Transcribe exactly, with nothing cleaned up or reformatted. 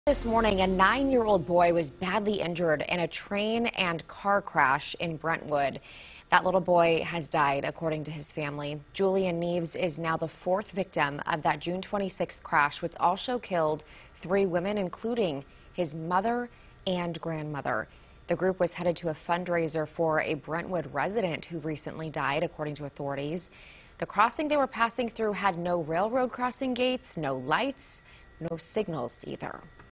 This morning, a nine-year-old boy was badly injured in a train and car crash in Brentwood. That little boy has died, according to his family. Julian Neves is now the fourth victim of that June twenty-sixth crash, which also killed three women, including his mother and grandmother. The group was headed to a fundraiser for a Brentwood resident who recently died, according to authorities. The crossing they were passing through had no railroad crossing gates, no lights, no signals either.